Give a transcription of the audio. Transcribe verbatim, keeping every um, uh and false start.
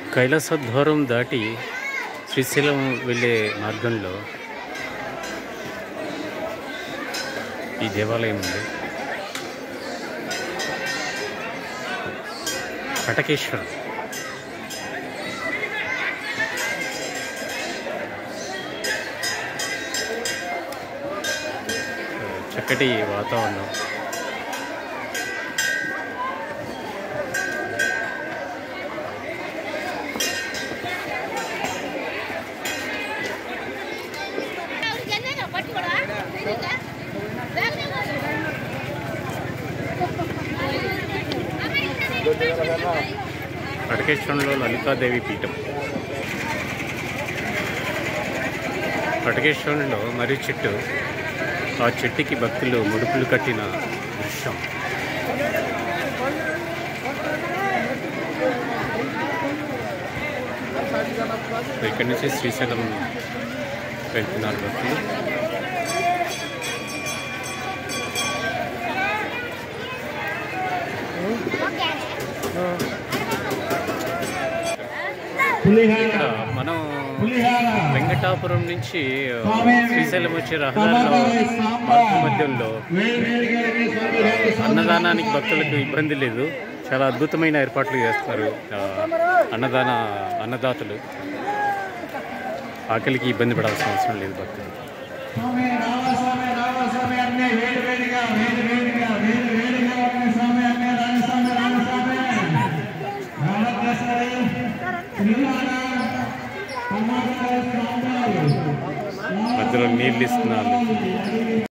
కైలాసద్వారం దాటి శ్రీశైలం వెళ్ళే మార్గంలో ఈ దేవాలయం ఉంది. కటకేశ్వరం. చక్కటి వాతావరణం. కటకేశ్వరంలో లలితాదేవి పీఠం. కటకేశ్వరంలో మర్రి చెట్టు, ఆ చెట్టుకి భక్తులు ముడుపులు కట్టిన దృశ్యం. ఇక్కడి నుంచి శ్రీశైలం వెళ్తున్నారు భక్తులు. ఇక్కడ మనం వెంకటాపురం నుంచి శ్రీశైలం వచ్చే రహదారిలో మార్గ మధ్యంలో అన్నదానానికి భక్తులకు ఇబ్బంది లేదు. చాలా అద్భుతమైన ఏర్పాట్లు చేస్తారు అన్నదాన అన్నదాతలు. ఆకలికి ఇబ్బంది పడాల్సిన అవసరం లేదు భక్తులు.